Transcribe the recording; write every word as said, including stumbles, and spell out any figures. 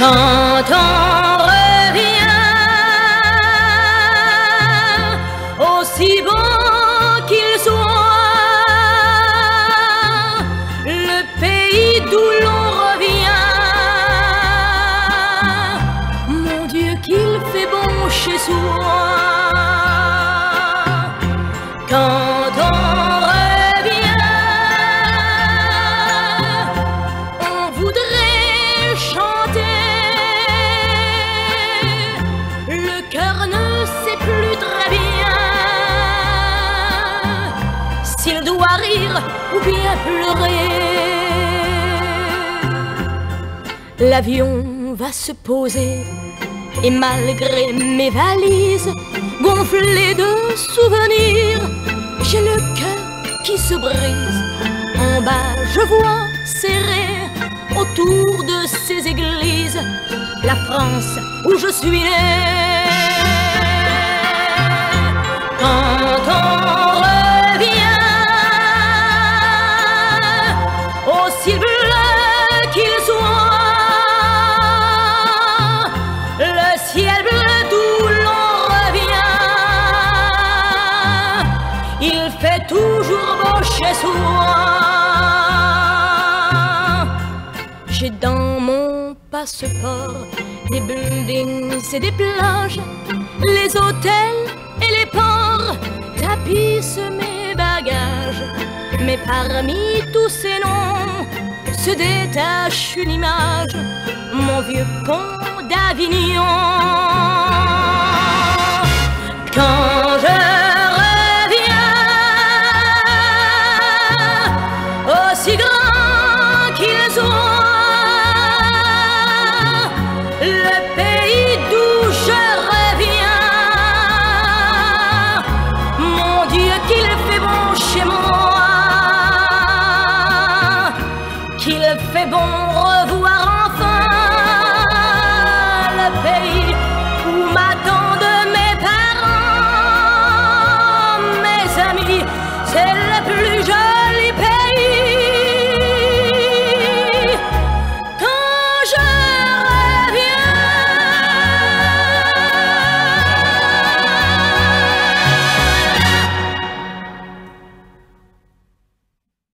Quand on revient, aussi beau qu'il soit, le pays d'où l'on revient, mon Dieu qu'il fait bon chez soi. Quand on revient, on voudrait chanter, le cœur ne sait plus très bien s'il doit rire ou bien pleurer. L'avion va se poser et malgré mes valises gonflées de souvenirs, j'ai le cœur qui se brise. En bas je vois serrer autour de ces églises la France où je suis née. Quand on revient, aussi bleu qu'il soit, le ciel bleu d'où l'on revient, il fait toujours beau chez soi. J'ai dans mon passeport des buildings et des plages, les hôtels et les ports tapissent mes bagages. Mais parmi tous ces noms se détache une image, mon vieux pont d'Avignon. Quand